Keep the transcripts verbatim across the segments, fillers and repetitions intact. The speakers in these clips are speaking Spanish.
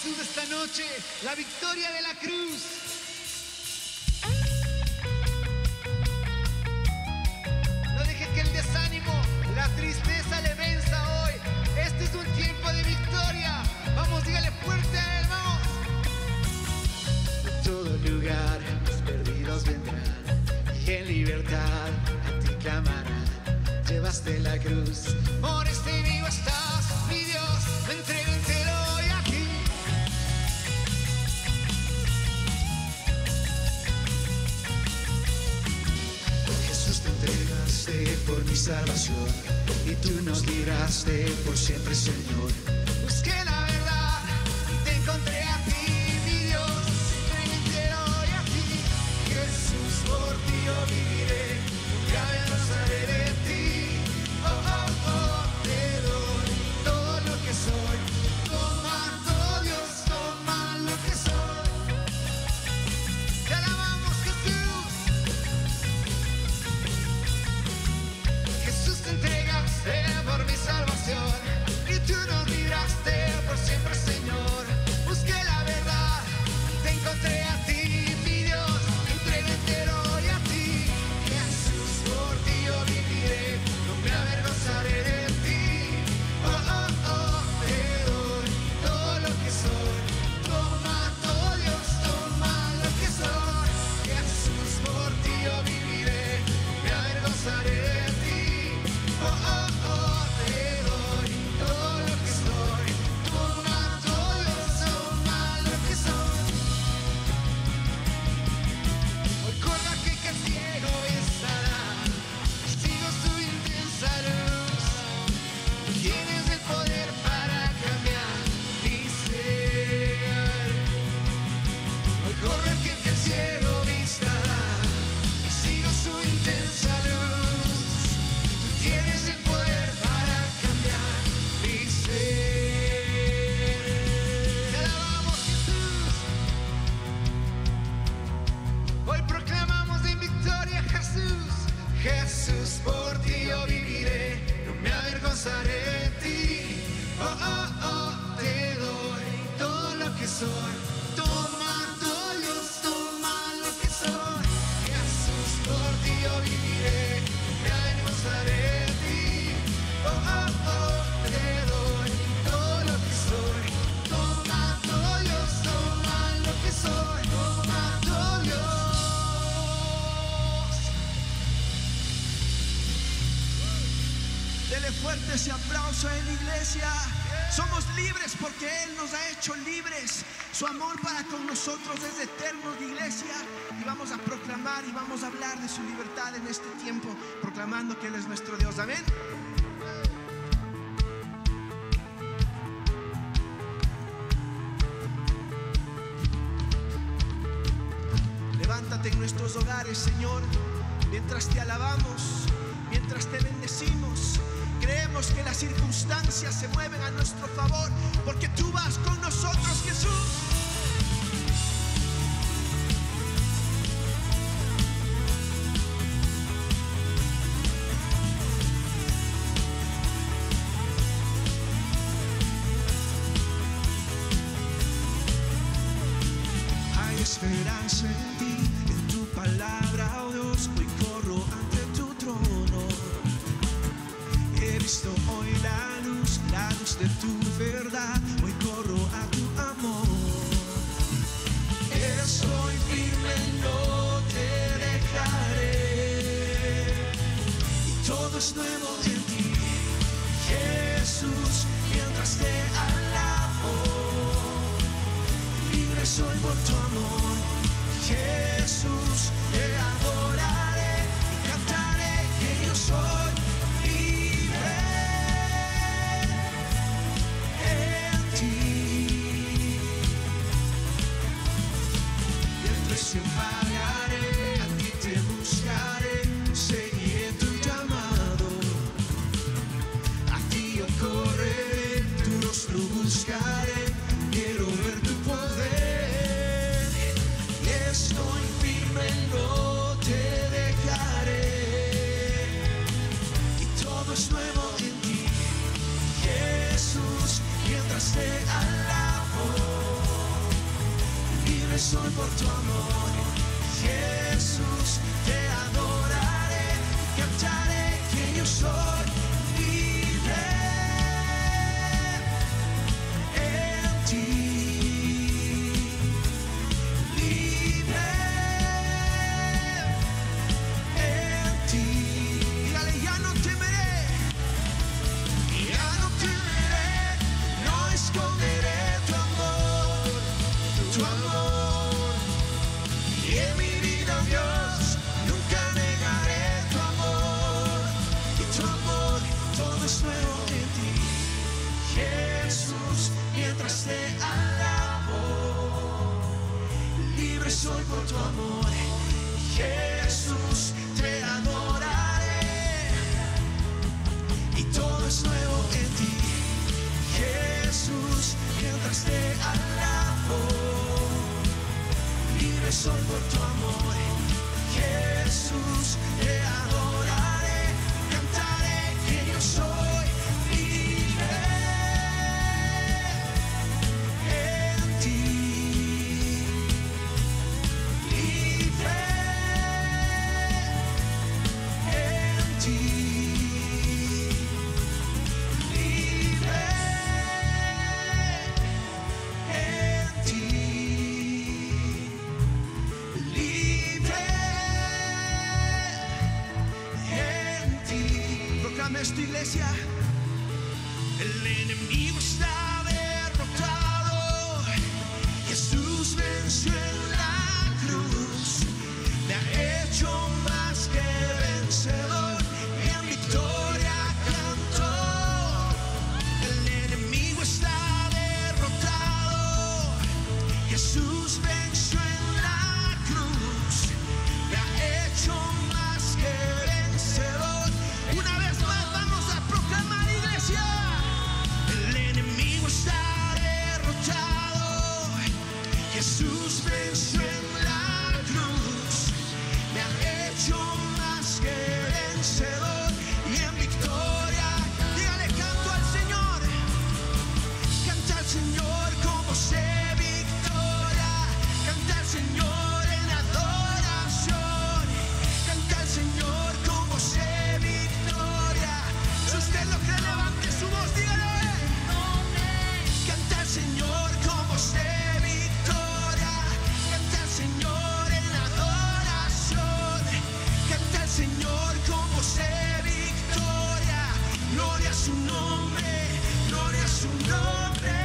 Jesús esta noche, la victoria de la cruz. No deje que el desánimo, la tristeza le venza hoy. Este es un tiempo de victoria. Vamos, dígale fuerte a él, vamos. De todo lugar los perdidos vendrán y en libertad a ti clamarán. Llevaste la cruz, moriste y vivo estás, mi Dios, me entrego entero hoy a ti. Jesús, te entregaste por mi salvación y tú nos libraste por siempre, Señor. Busqué la verdad y te encontré a ti, mi Dios, me entrego entero hoy a ti. Jesús, por ti yo viviré, nunca me avergonzaré de ti. Oh, oh, oh, te doy todo lo que soy. Toma todo, Dios, toma lo que soy. Te alabamos, Jesús. Jesús, te entregaste por mi salvación y tú nos libraste por siempre, Señor. Busqué la verdad y te encontré a ti, mi Dios, me entregué entero hoy a ti. Jesús, por ti yo viviré, no me avergonzaré de ti. Oh, oh, oh, te doy todo lo que soy. Toma todo, Dios, toma lo que soy. Jesús, por ti yo viviré, no me avergonzaré de ti. Oh, oh, oh, te doy todo lo que soy. Toma todo, Dios, toma lo que soy. Hoy corro aquel que ciego estará, sigo su intensa luz. Tienes el poder para cambiar mi ser. Hoy corro aquel que ciego estará, sigo su intensa luz. Tienes el poder para cambiar mi ser. Te alabamos, Jesús. Hoy proclamamos en victoria, Jesús. Jesús, por ti yo viviré, no me avergonzaré de ti. Oh, oh, oh, te doy todo lo que soy. Toma todo, Dios, toma lo que soy. Jesús, por ti yo viviré, no me avergonzaré de ti. Oh, oh, oh, te doy todo lo que soy. Toma todo, Dios, toma lo que soy. Toma todo, Dios. Dele fuerte ese aplauso en la iglesia. Somos libres porque Él nos ha hecho libres. Su amor para con nosotros es eterno, iglesia. Y vamos a proclamar y vamos a hablar de su libertad en este tiempo, proclamando que Él es nuestro Dios. Amén. Levántate en nuestros hogares, Señor, mientras te alabamos, mientras te bendecimos. Creemos que las circunstancias se mueven a nuestro favor, porque tú vas con nosotros, Jesús. Hay esperanza en ti, en tu palabra, oh Dios. Hoy corro ante tu trono. He visto hoy la luz, la luz de tu verdad. Hoy corro a tu amor. Estoy firme, no te dejaré. Y todo es nuevo en ti, Jesús, mientras te alabo. Libre soy por tu amor, Jesús, te adoraré y cantaré que yo soy libre en ti. Y el precio pagaré, a ti te buscaré, seguiré tu llamado. A ti yo correré, tu rostro buscaré, quiero ver tu poder. libre soy por tu amor. Jesús, te adoraré, cantaré que yo soy libre en ti, libre en ti. Dígale, ya no temeré, ya no temeré, no esconderé tu amor, tu amor. Y en mi vida, Dios, nunca negaré tu amor. Y tu amor, todo es nuevo en ti, Jesús, mientras te alabo. Libre soy por tu amor, Jesús, te adoraré. Y todo es nuevo en ti, Jesús, mientras te alabo. Libre soy por tu amor, Jesús, te adoraré, cantaré que yo soy libre en ti, libre en ti, libre en ti. Libre en ti. Proclama esto, iglesia. El enemigo está derrotado. Jesús venció en la cruz. Me ha hecho más que vencedor. En victoria cantó. El enemigo está derrotado. Jesús venció en la cruz, me ha hecho más que vencedor. Una vez más vamos a proclamar, iglesia. El enemigo está derrotado. Jesús venció en la cruz, me ha hecho más que vencedor. Y en victoria, dígale, canto al Señor. Canta al Señor con voz de victoria. Canta al Señor en adoración. Canta al Señor con voz de victoria. Si usted lo cree, levante su voz, dígale. Canta al Señor con voz de victoria. Canta al Señor en adoración. Canta al Señor con voz de victoria. Gloria a su nombre, gloria a su nombre.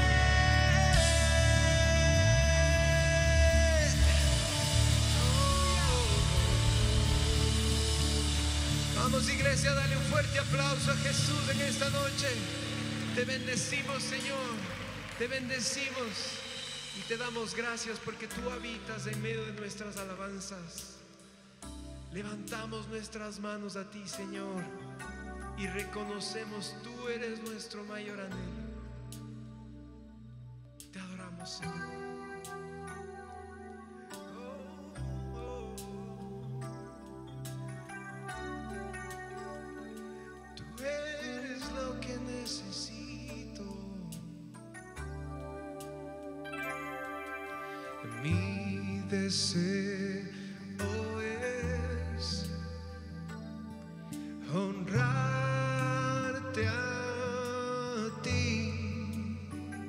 Vamos, iglesia, dale un fuerte aplauso a Jesús en esta noche. Te bendecimos, Señor, te bendecimos y te damos gracias porque tú habitas en medio de nuestras alabanzas. Levantamos nuestras manos a ti, Señor, y reconocemos tú eres nuestro mayor anhelo. Te adoramos, Señor. Tú eres lo que necesito. Mi deseo es honrarte a ti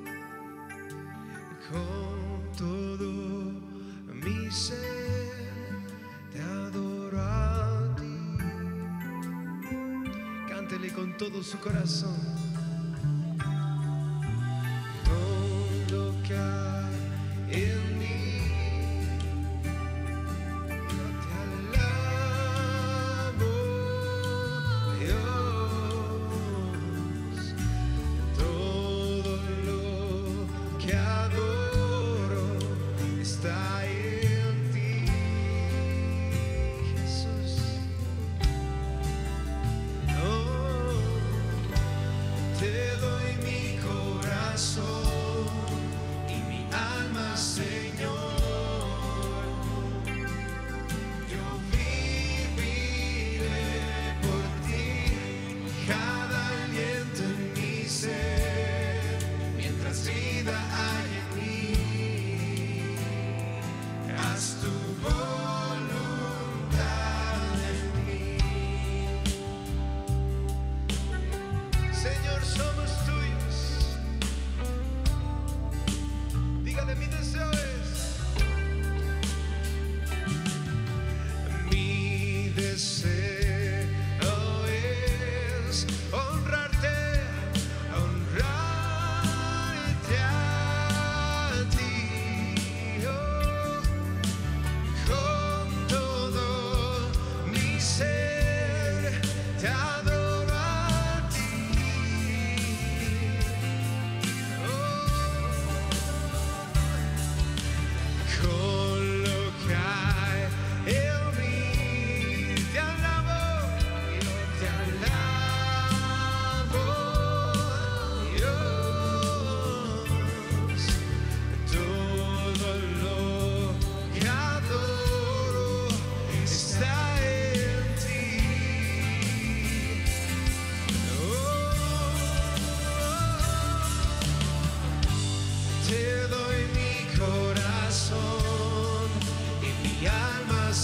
con todo mi ser, te adoro a ti. Cántele con todo su corazón. Todo lo que hay en mí,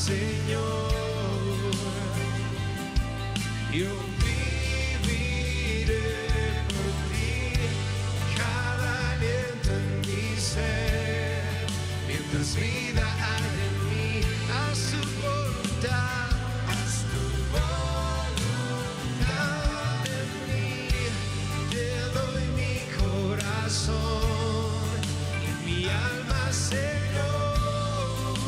Señor. Yo viviré por ti, cada aliento en mi ser, mientras vida hay en mí. Haz tu voluntad, haz tu voluntad en mí. Te doy mi corazón y mi alma, Señor.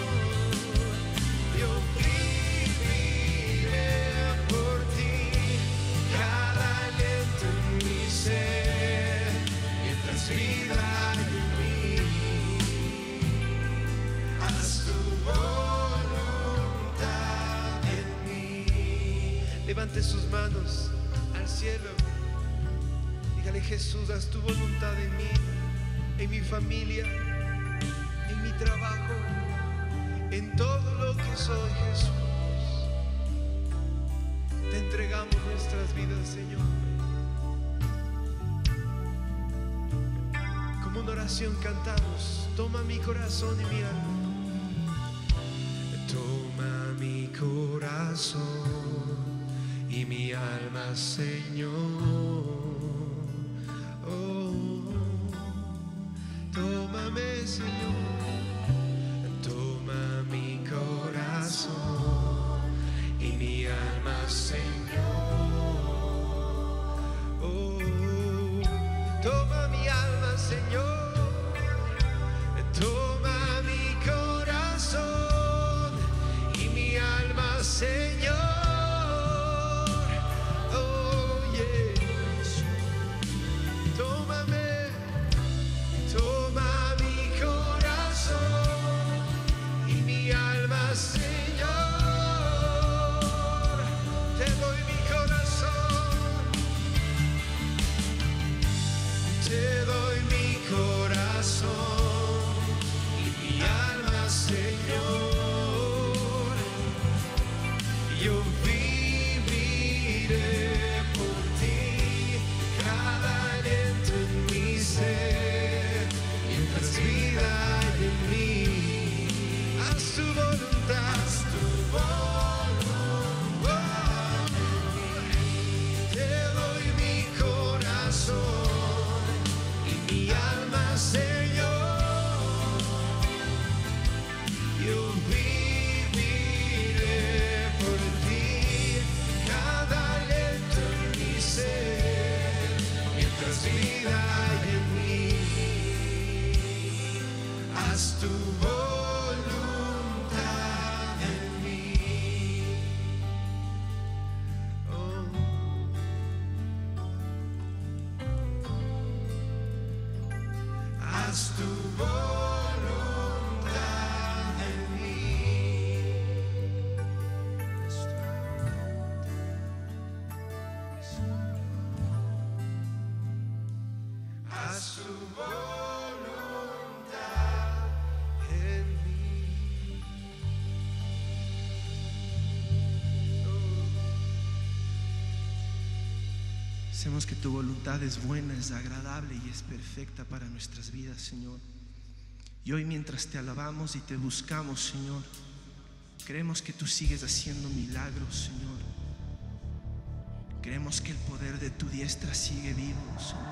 Yo viviré por ti, cada aliento en mi ser, mientras vida hay en mí. Haz tu voluntad en mí. Levante sus manos al cielo. Dígale: Jesús, haz tu voluntad en mí, en mi familia, en mi trabajo, en todo lo que soy, Jesús. Te entregamos nuestras vidas, Señor. Como una oración cantamos: toma mi corazón y mi alma. Toma mi corazón y mi alma, Señor. Oh, tómame, Señor. Toma mi corazón y mi alma, Señor. Oh, toma mi alma, Señor. Toma mi corazón y mi alma, Señor. Oh, yeah. Tómame, toma mi corazón y mi alma, Señor. Te doy mi corazón, te doy mi corazón y mi alma, Señor. Yo viviré por ti, cada aliento en mi ser, mientras vida hay en mí. Haz tu voluntad, haz tu voluntad en mí. Te doy mi corazón y mi alma, Señor. Yo viviré por ti, cada aliento en mi ser, mientras vida hay en mí. Haz tu voluntad en mí. Oh. Haz tu voluntad en mí. Haz tu voluntad en mí. Sabemos que tu voluntad es buena, es agradable y es perfecta para nuestras vidas, Señor. Y hoy, mientras te alabamos y te buscamos, Señor, creemos que tú sigues haciendo milagros, Señor. Creemos que el poder de tu diestra sigue vivo, Señor.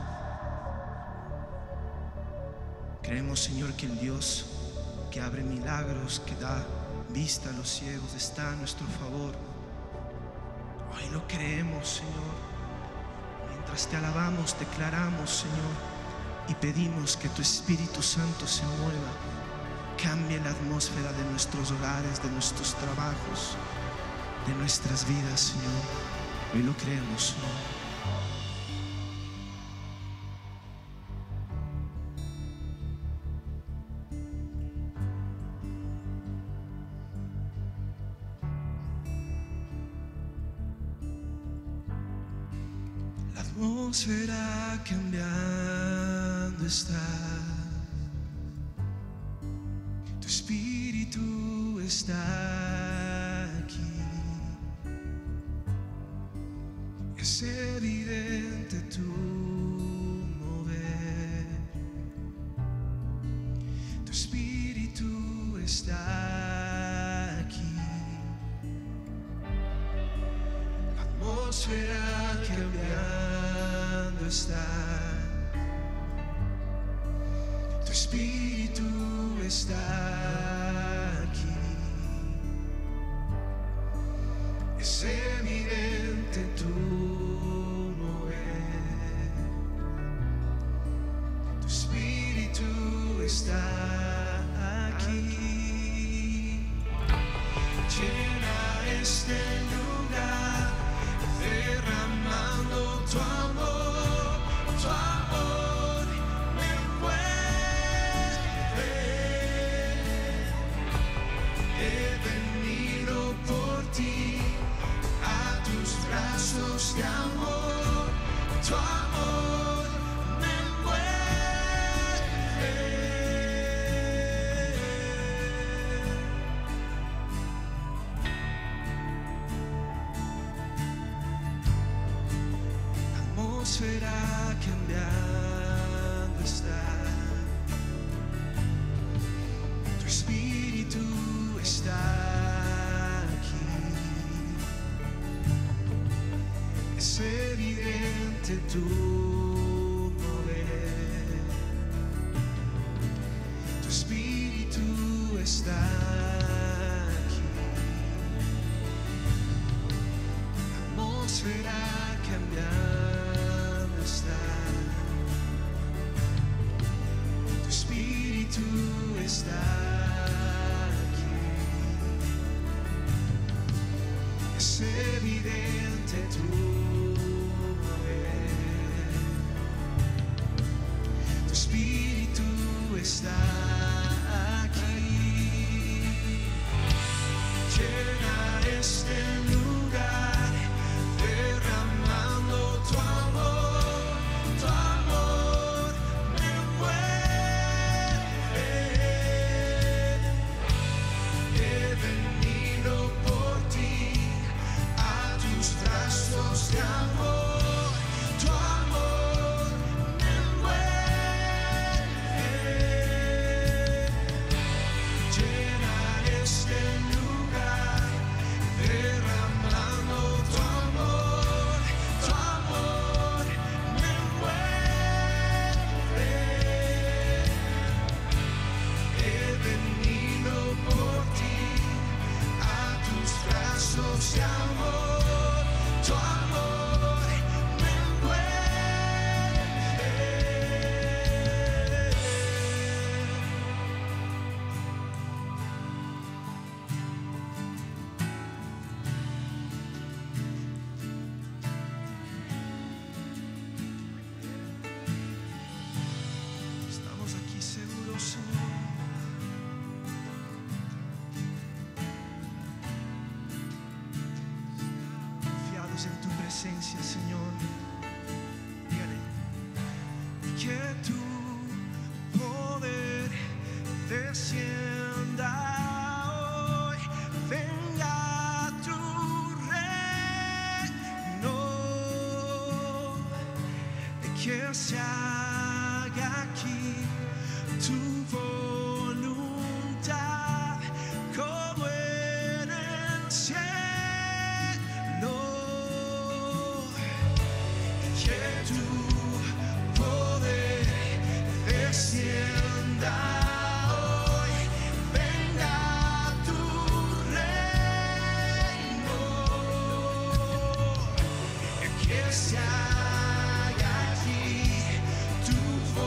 Creemos, Señor, que el Dios que abre milagros, que da vista a los ciegos, está a nuestro favor. Hoy lo creemos, Señor. Mientras te alabamos, declaramos, Señor, y pedimos que tu Espíritu Santo se mueva, cambie la atmósfera de nuestros hogares, de nuestros trabajos, de nuestras vidas, Señor. Hoy lo creemos, Señor. La atmósfera cambiando está, tu Espíritu está aquí, es evidente tu mover, tu Espíritu está aquí, atmósfera cambiando está. Tu espíritu está aquí. Es evidente tu mover. Tu espíritu está aquí. Llena este lugar, derramando tu amor, tu amor me envuelve. He venido por ti a tus brazos de amor, tu amor me envuelve. Atmósfera cambiando está. Tu espíritu está aquí. Es evidente tu mover. Tu espíritu está aquí. Atmósfera cambiando está. Tu espíritu está aquí. Es evidente tu mover. Tu espíritu está aquí. Llena este lugar, derramando tu amor, tu amor me envuelve. He venido por ti a tus brazos de amor, tu amor me envuelve. Llena este lugar, derramando tu amor, tu amor me envuelve. He venido por ti a tus brazos de amor, tu amor me envuelve. Estamos aquí seguros, Señor. Confiados en tu presencia, Señor. Dígale. Que tu poder descienda hoy, venga tu reino, que se haga aquí tu voluntad como en el cielo. Que tu poder descienda hoy, venga tu reino, que se haga aquí tu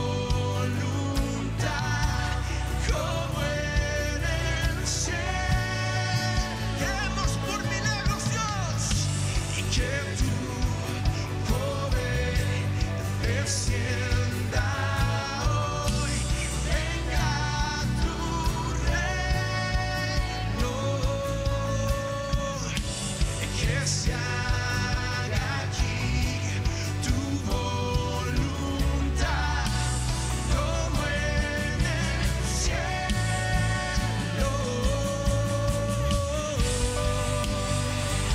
voluntad como en el cielo. Queremos por milagros, Dios, y que tu poder descienda hoy, venga tu reino, que se haga aquí tu voluntad como en el cielo.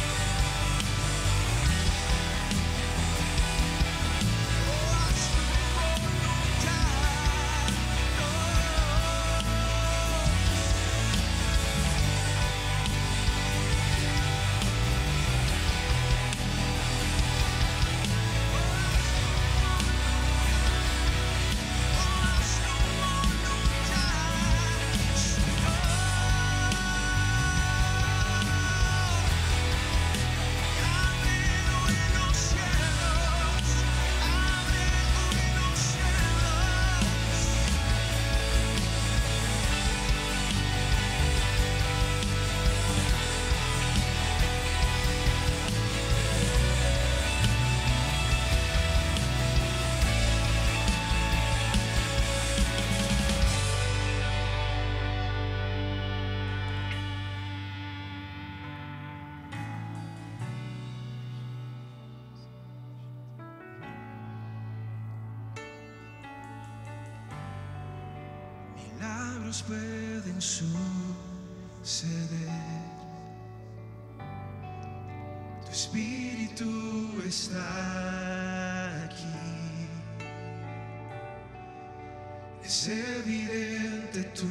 Oh, milagros pueden suceder. Tu espíritu está aquí. Es evidente tu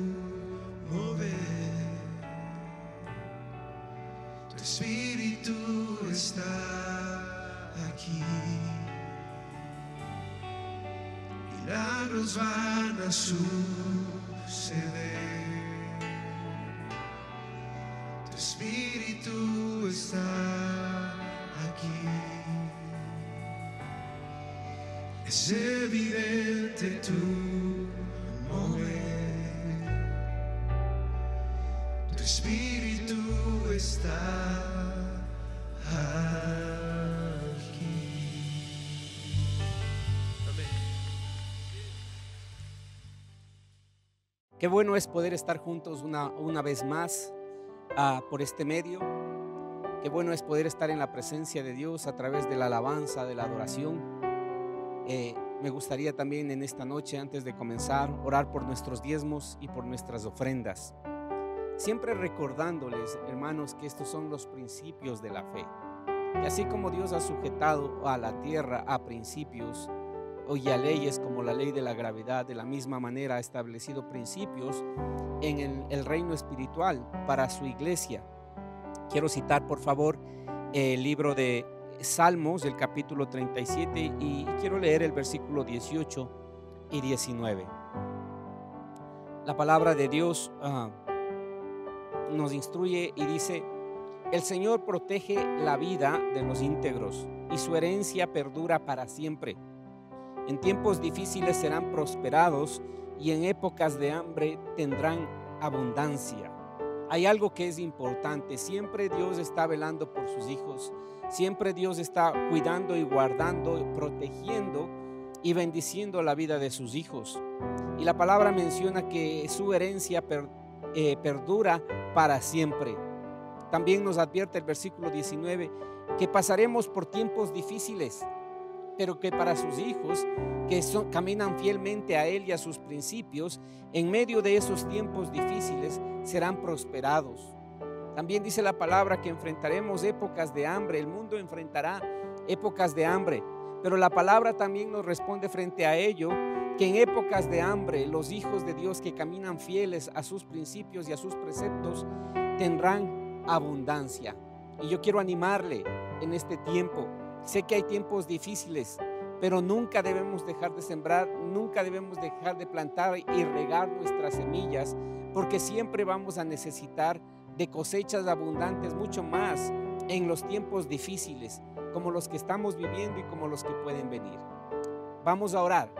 mover. Tu espíritu está aquí. Milagros van a suceder. Tu espíritu está aquí. Es evidente tu mover. Tu espíritu está aquí. Amén. Qué bueno es poder estar juntos una, una vez más uh, por este medio. Qué bueno es poder estar en la presencia de Dios a través de la alabanza, de la adoración. Eh, me gustaría también en esta noche, antes de comenzar, orar por nuestros diezmos y por nuestras ofrendas. Siempre recordándoles, hermanos, que estos son los principios de la fe. Y así como Dios ha sujetado a la tierra a principios y a leyes como la ley de la gravedad, de la misma manera ha establecido principios en el, el reino espiritual para su iglesia. Quiero citar, por favor, el libro de Salmos, del capítulo treinta y siete, y quiero leer el versículo dieciocho y diecinueve. La palabra de Dios uh, nos instruye y dice: el Señor protege la vida de los íntegros y su herencia perdura para siempre. En tiempos difíciles serán prosperados y en épocas de hambre tendrán abundancia. Hay algo que es importante: siempre Dios está velando por sus hijos, siempre Dios está cuidando y guardando, protegiendo y bendiciendo la vida de sus hijos. Y la palabra menciona que su herencia per, eh, perdura para siempre. También nos advierte el versículo diecinueve que pasaremos por tiempos difíciles, pero que para sus hijos que son, caminan fielmente a Él y a sus principios, en medio de esos tiempos difíciles serán prosperados. También dice la palabra que enfrentaremos épocas de hambre. El mundo enfrentará épocas de hambre, pero la palabra también nos responde frente a ello, que en épocas de hambre los hijos de Dios que caminan fieles a sus principios y a sus preceptos tendrán abundancia. Y yo quiero animarle en este tiempo. Sé que hay tiempos difíciles, pero nunca debemos dejar de sembrar, nunca debemos dejar de plantar y regar nuestras semillas, porque siempre vamos a necesitar de cosechas abundantes, mucho más en los tiempos difíciles, como los que estamos viviendo y como los que pueden venir. Vamos a orar.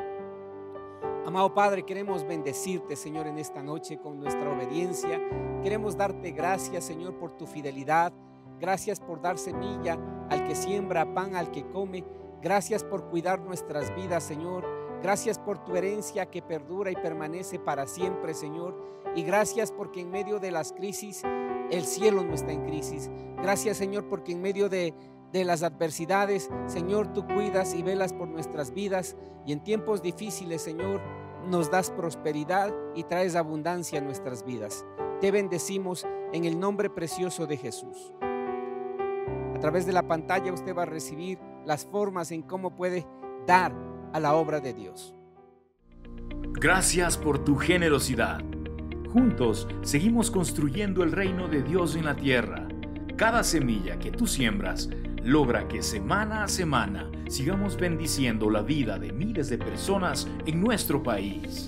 Amado Padre, queremos bendecirte, Señor, en esta noche con nuestra obediencia. Queremos darte gracias, Señor, por tu fidelidad. Gracias por dar semilla al que siembra, pan al que come. Gracias por cuidar nuestras vidas, Señor. Gracias por tu herencia que perdura y permanece para siempre, Señor. Y gracias porque en medio de las crisis, el cielo no está en crisis. Gracias, Señor, porque en medio de, de las adversidades, Señor, tú cuidas y velas por nuestras vidas. Y en tiempos difíciles, Señor, nos das prosperidad y traes abundancia a nuestras vidas. Te bendecimos en el nombre precioso de Jesús. A través de la pantalla usted va a recibir las formas en cómo puede dar a la obra de Dios. Gracias por tu generosidad. Juntos seguimos construyendo el reino de Dios en la tierra. Cada semilla que tú siembras logra que semana a semana sigamos bendiciendo la vida de miles de personas en nuestro país.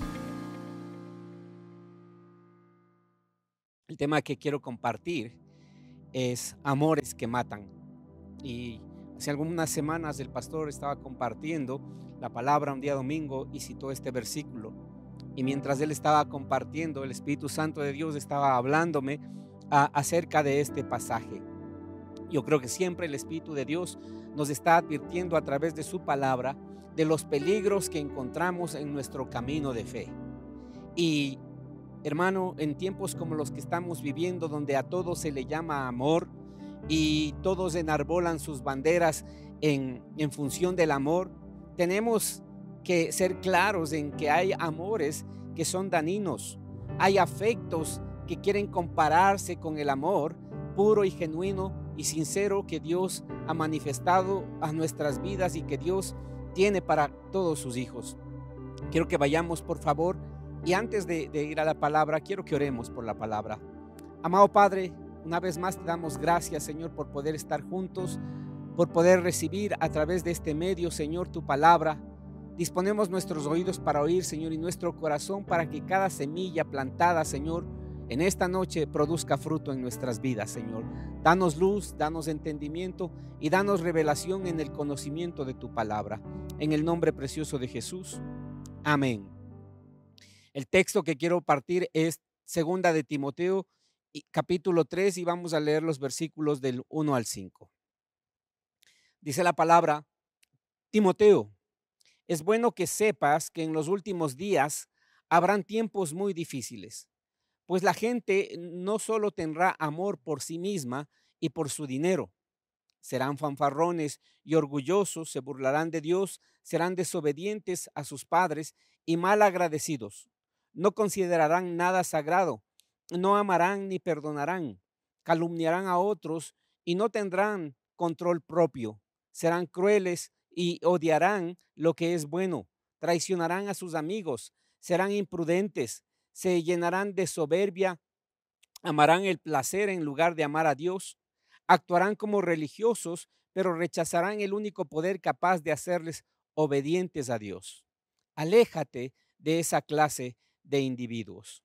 El tema que quiero compartir es amores que matan. Y hace algunas semanas el pastor estaba compartiendo la palabra un día domingo y citó este versículo. Y mientras él estaba compartiendo, el Espíritu Santo de Dios estaba hablándome a, acerca de este pasaje. Yo creo que siempre el Espíritu de Dios nos está advirtiendo a través de su palabra de los peligros que encontramos en nuestro camino de fe. Y hermano, en tiempos como los que estamos viviendo, donde a todo se le llama amor y todos enarbolan sus banderas en, en función del amor, tenemos que ser claros en que hay amores que son dañinos. hay afectos que quieren compararse con el amor puro y genuino y sincero que Dios ha manifestado a nuestras vidas y que Dios tiene para todos sus hijos. Quiero que vayamos, por favor, y antes de, de ir a la palabra, quiero que oremos por la palabra. Amado Padre, una vez más te damos gracias, Señor, por poder estar juntos, por poder recibir a través de este medio, Señor, tu palabra. Disponemos nuestros oídos para oír, Señor, y nuestro corazón para que cada semilla plantada, Señor, en esta noche produzca fruto en nuestras vidas, Señor. Danos luz, danos entendimiento y danos revelación en el conocimiento de tu palabra. En el nombre precioso de Jesús. Amén. El texto que quiero partir es segunda de Timoteo, capítulo tres, y vamos a leer los versículos del uno al cinco. Dice la palabra: Timoteo, es bueno que sepas que en los últimos días habrán tiempos muy difíciles, pues la gente no solo tendrá amor por sí misma y por su dinero. Serán fanfarrones y orgullosos, se burlarán de Dios, serán desobedientes a sus padres y mal agradecidos. No considerarán nada sagrado, no amarán ni perdonarán, calumniarán a otros y no tendrán control propio. Serán crueles y odiarán lo que es bueno, traicionarán a sus amigos, serán imprudentes, se llenarán de soberbia, amarán el placer en lugar de amar a Dios, actuarán como religiosos, pero rechazarán el único poder capaz de hacerles obedientes a Dios. Aléjate de esa clase de individuos.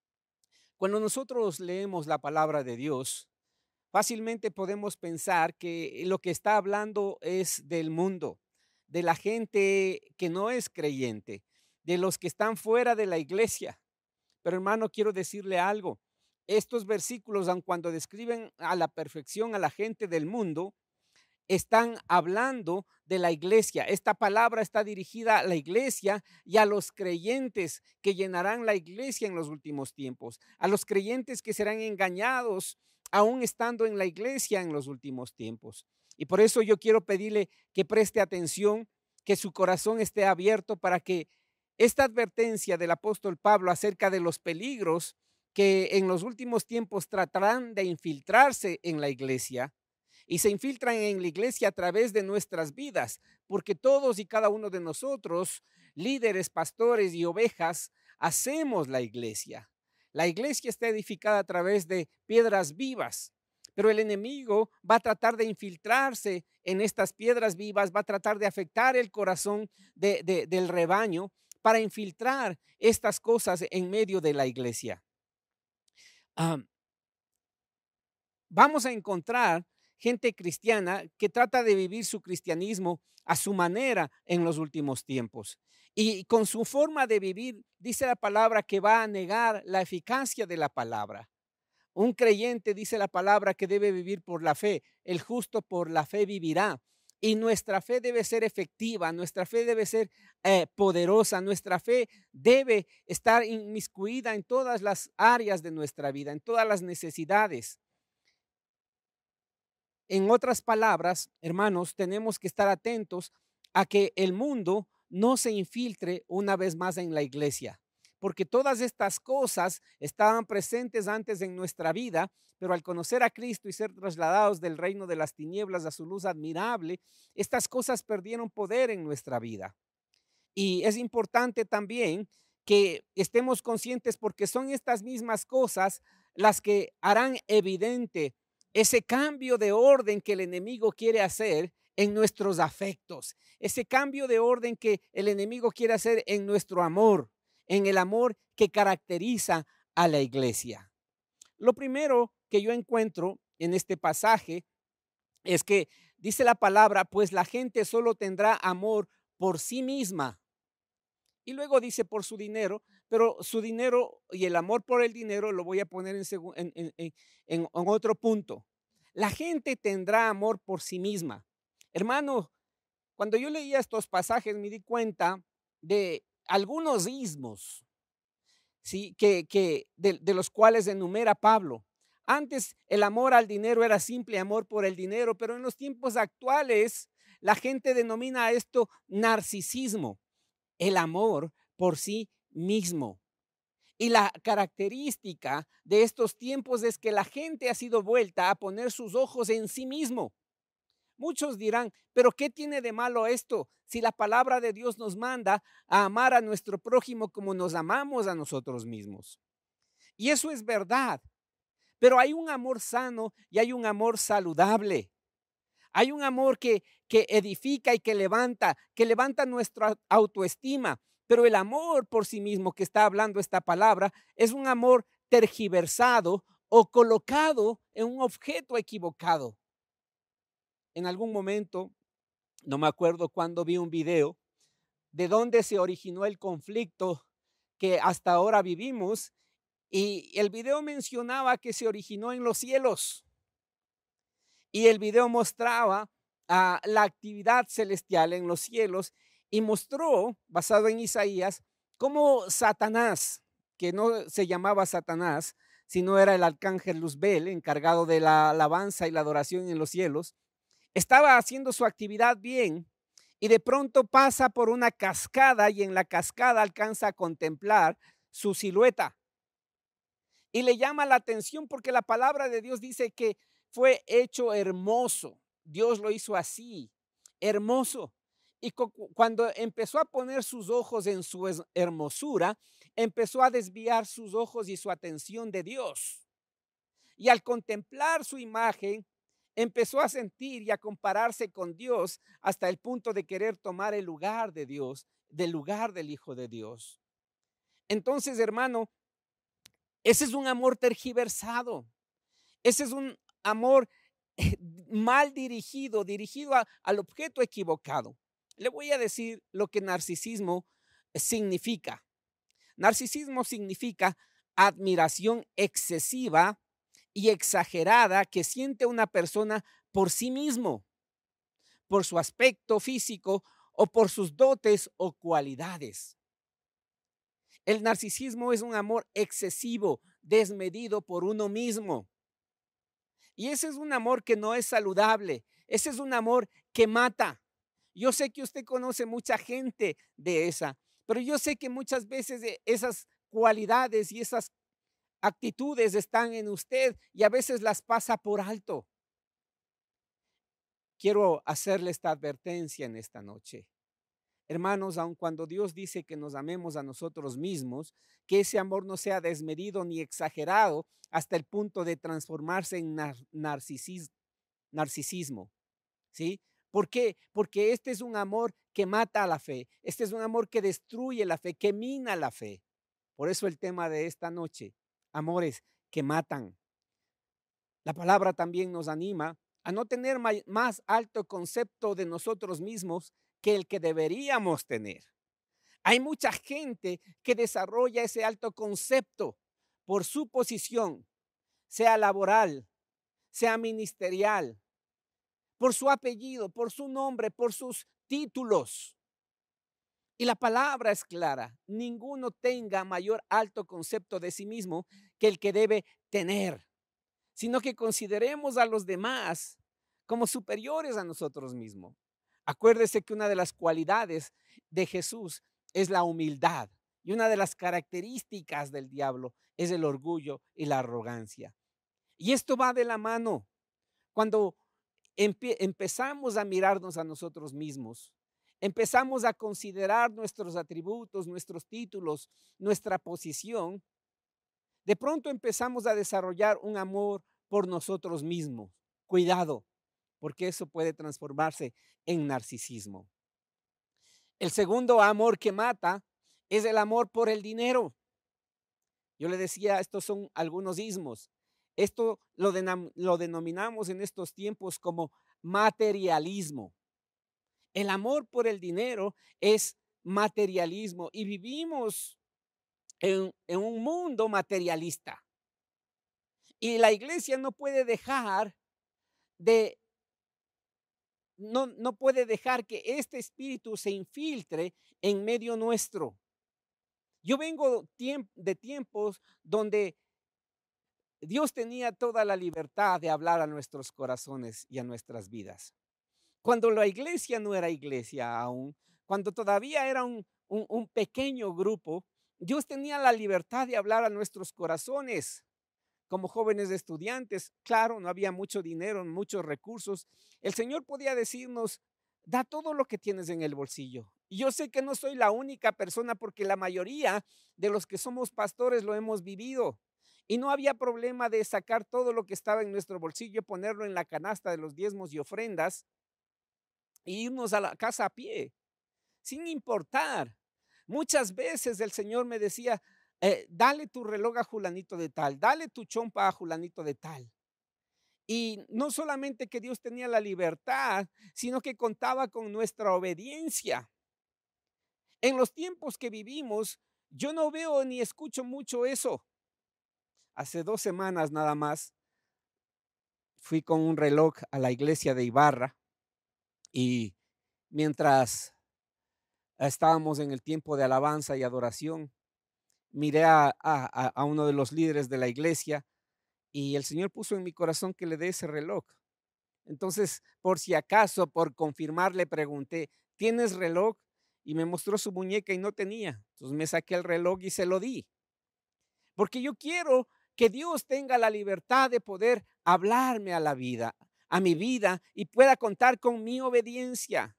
Cuando nosotros leemos la palabra de Dios, fácilmente podemos pensar que lo que está hablando es del mundo, de la gente que no es creyente, de los que están fuera de la iglesia. Pero hermano, quiero decirle algo. Estos versículos, aun cuando describen a la perfección a la gente del mundo, están hablando de la iglesia. Esta palabra está dirigida a la iglesia y a los creyentes que llenarán la iglesia en los últimos tiempos, a los creyentes que serán engañados aún estando en la iglesia en los últimos tiempos. Y por eso yo quiero pedirle que preste atención, que su corazón esté abierto para que esta advertencia del apóstol Pablo acerca de los peligros que en los últimos tiempos tratarán de infiltrarse en la iglesia, y se infiltran en la iglesia a través de nuestras vidas, porque todos y cada uno de nosotros, líderes, pastores y ovejas, hacemos la iglesia. La iglesia está edificada a través de piedras vivas, pero el enemigo va a tratar de infiltrarse en estas piedras vivas, va a tratar de afectar el corazón de, de, del rebaño para infiltrar estas cosas en medio de la iglesia. Um, vamos a encontrar gente cristiana que trata de vivir su cristianismo a su manera en los últimos tiempos. Y con su forma de vivir, dice la palabra que va a negar la eficacia de la palabra. Un creyente, dice la palabra, que debe vivir por la fe. El justo por la fe vivirá. Y nuestra fe debe ser efectiva, nuestra fe debe ser eh, poderosa, nuestra fe debe estar inmiscuida en todas las áreas de nuestra vida, en todas las necesidades. En otras palabras, hermanos, tenemos que estar atentos a que el mundo no se infiltre una vez más en la iglesia, porque todas estas cosas estaban presentes antes en nuestra vida, pero al conocer a Cristo y ser trasladados del reino de las tinieblas a su luz admirable, estas cosas perdieron poder en nuestra vida. Y es importante también que estemos conscientes, porque son estas mismas cosas las que harán evidente ese cambio de orden que el enemigo quiere hacer en nuestros afectos, ese cambio de orden que el enemigo quiere hacer en nuestro amor, en el amor que caracteriza a la iglesia. Lo primero que yo encuentro en este pasaje es que dice la palabra, pues la gente solo tendrá amor por sí misma. Y luego dice por su dinero, pero su dinero y el amor por el dinero lo voy a poner en, en, en, en, en otro punto. La gente tendrá amor por sí misma. Hermano, cuando yo leía estos pasajes me di cuenta de algunos ismos, ¿sí? que, que de, de los cuales enumera Pablo. Antes el amor al dinero era simple amor por el dinero, pero en los tiempos actuales la gente denomina a esto narcisismo. El amor por sí mismo. Y la característica de estos tiempos es que la gente ha sido vuelta a poner sus ojos en sí mismo. Muchos dirán, pero ¿qué tiene de malo esto? Si la palabra de Dios nos manda a amar a nuestro prójimo como nos amamos a nosotros mismos. Y eso es verdad, pero hay un amor sano y hay un amor saludable. Hay un amor que, que edifica y que levanta, que levanta nuestra autoestima. Pero el amor por sí mismo que está hablando esta palabra es un amor tergiversado o colocado en un objeto equivocado. En algún momento, no me acuerdo cuándo, vi un video de dónde se originó el conflicto que hasta ahora vivimos, y el video mencionaba que se originó en los cielos, y el video mostraba uh, la actividad celestial en los cielos, y mostró, basado en Isaías, cómo Satanás, que no se llamaba Satanás, sino era el arcángel Luzbel, encargado de la alabanza y la adoración en los cielos, estaba haciendo su actividad bien, y de pronto pasa por una cascada, y en la cascada alcanza a contemplar su silueta. Y le llama la atención porque la palabra de Dios dice que fue hecho hermoso. Dios lo hizo así, hermoso. Y cuando empezó a poner sus ojos en su hermosura, empezó a desviar sus ojos y su atención de Dios. Y al contemplar su imagen, empezó a sentir y a compararse con Dios hasta el punto de querer tomar el lugar de Dios, del lugar del Hijo de Dios. Entonces, hermano, ese es un amor tergiversado. Ese es un amor mal dirigido, dirigido a, al objeto equivocado. Le voy a decir lo que narcisismo significa. Narcisismo significa admiración excesiva y exagerada que siente una persona por sí mismo, por su aspecto físico o por sus dotes o cualidades. El narcisismo es un amor excesivo, desmedido por uno mismo. Y ese es un amor que no es saludable. Ese es un amor que mata. Yo sé que usted conoce mucha gente de esa, pero yo sé que muchas veces esas cualidades y esas actitudes están en usted y a veces las pasa por alto. Quiero hacerle esta advertencia en esta noche. Hermanos, aun cuando Dios dice que nos amemos a nosotros mismos, que ese amor no sea desmedido ni exagerado hasta el punto de transformarse en nar narcisis narcisismo, ¿sí? ¿Por qué? Porque este es un amor que mata a la fe. Este es un amor que destruye la fe, que mina la fe. Por eso el tema de esta noche, amores que matan. La palabra también nos anima a no tener más alto concepto de nosotros mismos que el que deberíamos tener. Hay mucha gente que desarrolla ese alto concepto por su posición, sea laboral, sea ministerial, por su apellido, por su nombre, por sus títulos. Y la palabra es clara: ninguno tenga mayor alto concepto de sí mismo que el que debe tener, sino que consideremos a los demás como superiores a nosotros mismos. Acuérdese que una de las cualidades de Jesús es la humildad, y una de las características del diablo es el orgullo y la arrogancia. Y esto va de la mano. Cuando empe- empezamos a mirarnos a nosotros mismos, empezamos a considerar nuestros atributos, nuestros títulos, nuestra posición, de pronto empezamos a desarrollar un amor por nosotros mismos. Cuidado, porque eso puede transformarse en narcisismo. El segundo amor que mata es el amor por el dinero. Yo le decía, estos son algunos ismos. Esto lo, denom lo denominamos en estos tiempos como materialismo. El amor por el dinero es materialismo y vivimos en, en un mundo materialista. Y la iglesia no puede dejar de No, no puede dejar que este espíritu se infiltre en medio nuestro. Yo vengo de tiempos donde Dios tenía toda la libertad de hablar a nuestros corazones y a nuestras vidas. Cuando la iglesia no era iglesia aún, cuando todavía era un, un, un pequeño grupo, Dios tenía la libertad de hablar a nuestros corazones. Como jóvenes estudiantes, claro, no había mucho dinero, muchos recursos. El Señor podía decirnos, da todo lo que tienes en el bolsillo. Y yo sé que no soy la única persona, porque la mayoría de los que somos pastores lo hemos vivido. Y no había problema de sacar todo lo que estaba en nuestro bolsillo, ponerlo en la canasta de los diezmos y ofrendas e irnos a la casa a pie, sin importar. Muchas veces el Señor me decía, eh, dale tu reloj a Julanito de tal, dale tu chompa a Julanito de tal. Y no solamente que Dios tenía la libertad, sino que contaba con nuestra obediencia. En los tiempos que vivimos, yo no veo ni escucho mucho eso. Hace dos semanas nada más fui con un reloj a la iglesia de Ibarra y mientras estábamos en el tiempo de alabanza y adoración, miré a, a, a uno de los líderes de la iglesia y el Señor puso en mi corazón que le dé ese reloj. Entonces, por si acaso, por confirmar, le pregunté, ¿tienes reloj? Y me mostró su muñeca y no tenía. Entonces me saqué el reloj y se lo di. Porque yo quiero que Dios tenga la libertad de poder hablarme a la vida, a mi vida, y pueda contar con mi obediencia.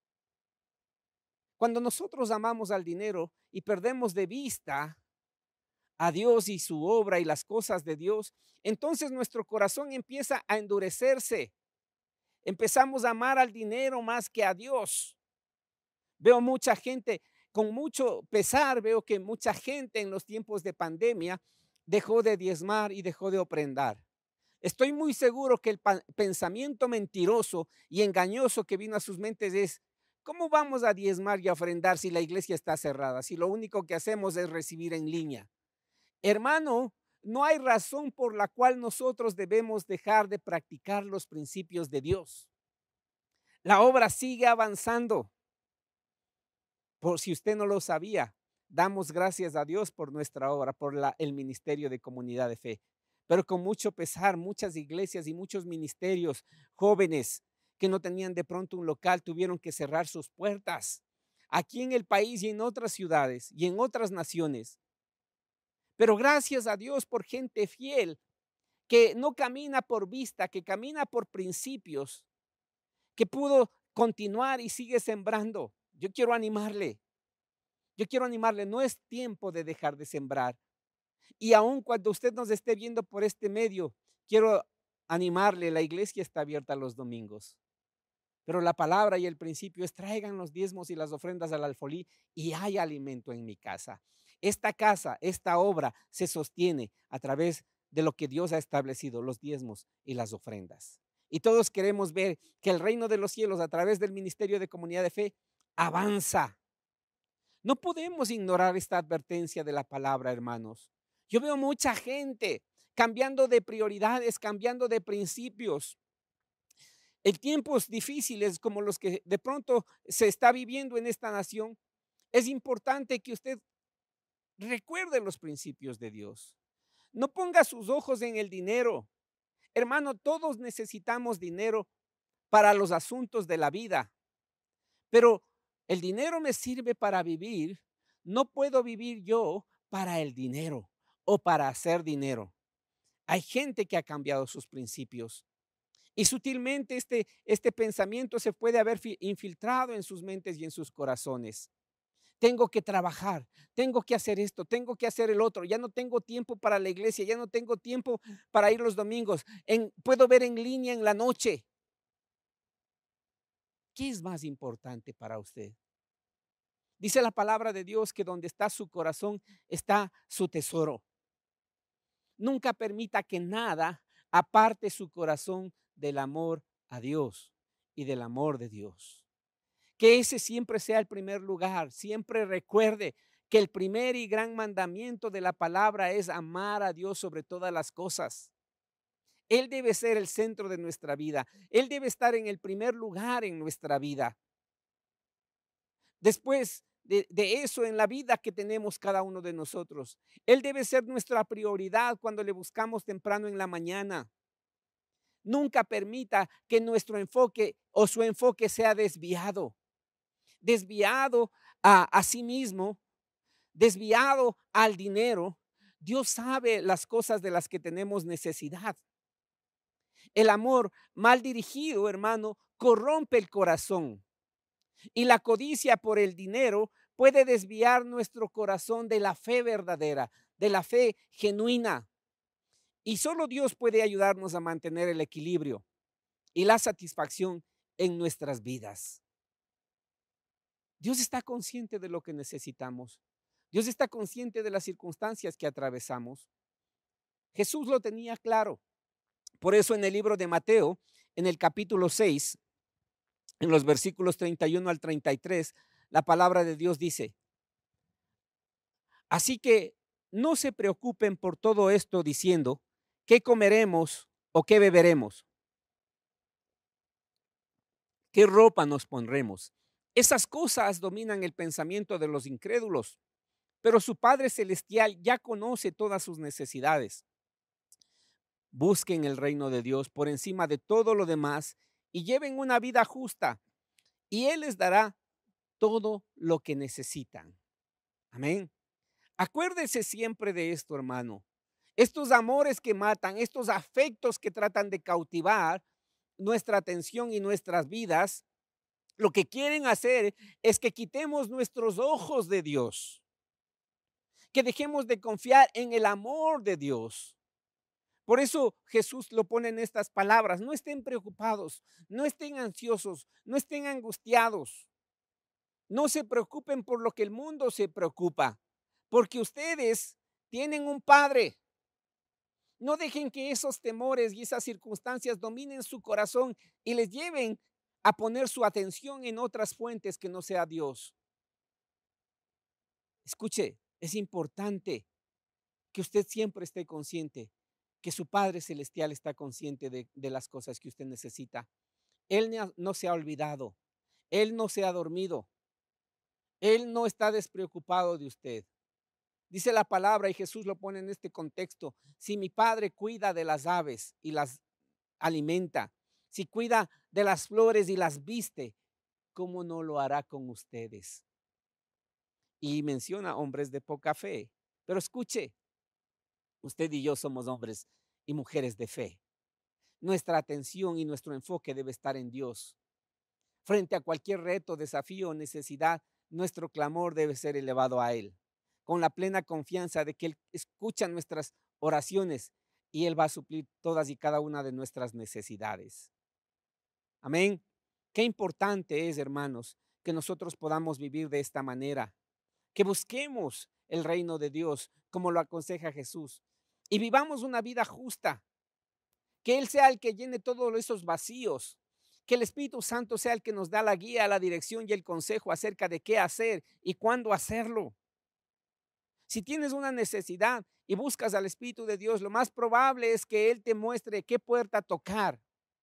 Cuando nosotros amamos al dinero y perdemos de vista a Dios y su obra y las cosas de Dios, entonces nuestro corazón empieza a endurecerse. Empezamos a amar al dinero más que a Dios. Veo mucha gente, con mucho pesar, veo que mucha gente en los tiempos de pandemia dejó de diezmar y dejó de ofrendar. Estoy muy seguro que el pensamiento mentiroso y engañoso que vino a sus mentes es, ¿cómo vamos a diezmar y a ofrendar si la iglesia está cerrada? Si lo único que hacemos es recibir en línea. Hermano, no hay razón por la cual nosotros debemos dejar de practicar los principios de Dios. La obra sigue avanzando. Por si usted no lo sabía, damos gracias a Dios por nuestra obra, por la, el ministerio de Comunidad de Fe. Pero con mucho pesar, muchas iglesias y muchos ministerios jóvenes que no tenían de pronto un local tuvieron que cerrar sus puertas. Aquí en el país y en otras ciudades y en otras naciones. Pero gracias a Dios por gente fiel que no camina por vista, que camina por principios, que pudo continuar y sigue sembrando. Yo quiero animarle, yo quiero animarle, no es tiempo de dejar de sembrar. Y aun cuando usted nos esté viendo por este medio, quiero animarle, la iglesia está abierta los domingos. Pero la palabra y el principio es traigan los diezmos y las ofrendas al alfolí y hay alimento en mi casa. Esta casa, esta obra se sostiene a través de lo que Dios ha establecido, los diezmos y las ofrendas. Y todos queremos ver que el reino de los cielos a través del ministerio de Comunidad de Fe avanza. No podemos ignorar esta advertencia de la palabra, hermanos. Yo veo mucha gente cambiando de prioridades, cambiando de principios. En tiempos difíciles como los que de pronto se está viviendo en esta nación, es importante que usted recuerde los principios de Dios. No ponga sus ojos en el dinero. Hermano, todos necesitamos dinero para los asuntos de la vida, pero el dinero me sirve para vivir. No puedo vivir yo para el dinero o para hacer dinero. Hay gente que ha cambiado sus principios. Y sutilmente este, este pensamiento se puede haber infiltrado en sus mentes y en sus corazones. Tengo que trabajar, tengo que hacer esto, tengo que hacer el otro. Ya no tengo tiempo para la iglesia, ya no tengo tiempo para ir los domingos. En, puedo ver en línea en la noche. ¿Qué es más importante para usted? Dice la palabra de Dios que donde está su corazón está su tesoro. Nunca permita que nada aparte su corazón del amor a Dios y del amor de Dios. Que ese siempre sea el primer lugar. Siempre recuerde que el primer y gran mandamiento de la palabra es amar a Dios sobre todas las cosas. Él debe ser el centro de nuestra vida. Él debe estar en el primer lugar en nuestra vida. Después de, de eso, en la vida que tenemos cada uno de nosotros, Él debe ser nuestra prioridad cuando le buscamos temprano en la mañana. Nunca permita que nuestro enfoque o su enfoque sea desviado. Desviado a, a sí mismo, desviado al dinero, Dios sabe las cosas de las que tenemos necesidad. El amor mal dirigido, hermano, corrompe el corazón. Y la codicia por el dinero puede desviar nuestro corazón de la fe verdadera, de la fe genuina. Y solo Dios puede ayudarnos a mantener el equilibrio y la satisfacción en nuestras vidas. Dios está consciente de lo que necesitamos. Dios está consciente de las circunstancias que atravesamos. Jesús lo tenía claro. Por eso en el libro de Mateo, en el capítulo seis, en los versículos treinta y uno al treinta y tres, la palabra de Dios dice: así que no se preocupen por todo esto diciendo, ¿qué comeremos o qué beberemos? ¿Qué ropa nos pondremos? Esas cosas dominan el pensamiento de los incrédulos, pero su Padre Celestial ya conoce todas sus necesidades. Busquen el reino de Dios por encima de todo lo demás y lleven una vida justa, y Él les dará todo lo que necesitan. Amén. Acuérdese siempre de esto, hermano. Estos amores que matan, estos afectos que tratan de cautivar nuestra atención y nuestras vidas, lo que quieren hacer es que quitemos nuestros ojos de Dios, que dejemos de confiar en el amor de Dios. Por eso Jesús lo pone en estas palabras: no estén preocupados, no estén ansiosos, no estén angustiados. No se preocupen por lo que el mundo se preocupa, porque ustedes tienen un Padre. No dejen que esos temores y esas circunstancias dominen su corazón y les lleven a poner su atención en otras fuentes que no sea Dios. Escuche, es importante que usted siempre esté consciente que su Padre Celestial está consciente de, de las cosas que usted necesita. Él no se ha olvidado, Él no se ha dormido, Él no está despreocupado de usted. Dice la palabra, y Jesús lo pone en este contexto: si mi Padre cuida de las aves y las alimenta, si cuida de las flores y las viste, ¿cómo no lo hará con ustedes? Y menciona hombres de poca fe. Pero escuche, usted y yo somos hombres y mujeres de fe. Nuestra atención y nuestro enfoque debe estar en Dios. Frente a cualquier reto, desafío o necesidad, nuestro clamor debe ser elevado a Él, con la plena confianza de que Él escucha nuestras oraciones y Él va a suplir todas y cada una de nuestras necesidades. Amén. Qué importante es, hermanos, que nosotros podamos vivir de esta manera, que busquemos el reino de Dios como lo aconseja Jesús y vivamos una vida justa, que Él sea el que llene todos esos vacíos, que el Espíritu Santo sea el que nos da la guía, la dirección y el consejo acerca de qué hacer y cuándo hacerlo. Si tienes una necesidad y buscas al Espíritu de Dios, lo más probable es que Él te muestre qué puerta tocar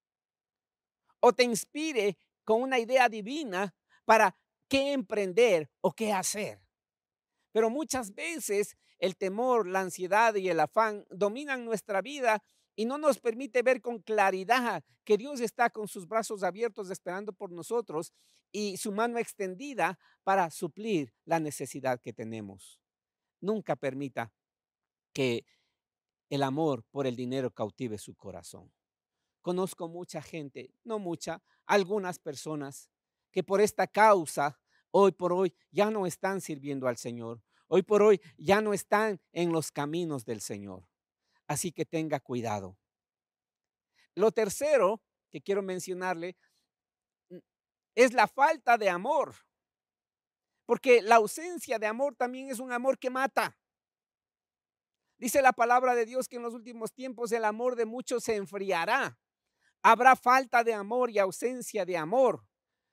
o te inspire con una idea divina para qué emprender o qué hacer. Pero muchas veces el temor, la ansiedad y el afán dominan nuestra vida y no nos permite ver con claridad que Dios está con sus brazos abiertos esperando por nosotros y su mano extendida para suplir la necesidad que tenemos. Nunca permita que el amor por el dinero cautive su corazón. Conozco mucha gente, no mucha, algunas personas que por esta causa hoy por hoy ya no están sirviendo al Señor. Hoy por hoy ya no están en los caminos del Señor. Así que tenga cuidado. Lo tercero que quiero mencionarle es la falta de amor. Porque la ausencia de amor también es un amor que mata. Dice la palabra de Dios que en los últimos tiempos el amor de muchos se enfriará. Habrá falta de amor y ausencia de amor.